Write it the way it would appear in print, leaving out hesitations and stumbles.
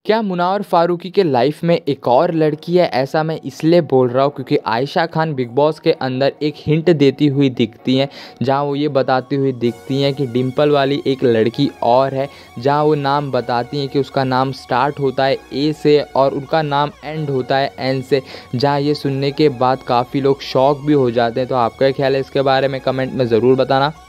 क्या मुनावर फारूकी के लाइफ में एक और लड़की है? ऐसा मैं इसलिए बोल रहा हूँ क्योंकि आयशा खान बिग बॉस के अंदर एक हिंट देती हुई दिखती हैं, जहाँ वो ये बताती हुई दिखती हैं कि डिम्पल वाली एक लड़की और है, जहाँ वो नाम बताती हैं कि उसका नाम स्टार्ट होता है ए से और उनका नाम एंड होता है एन से। जहाँ ये सुनने के बाद काफ़ी लोग शॉक भी हो जाते हैं। तो आपका क्या ख्याल है इसके बारे में, कमेंट में ज़रूर बताना।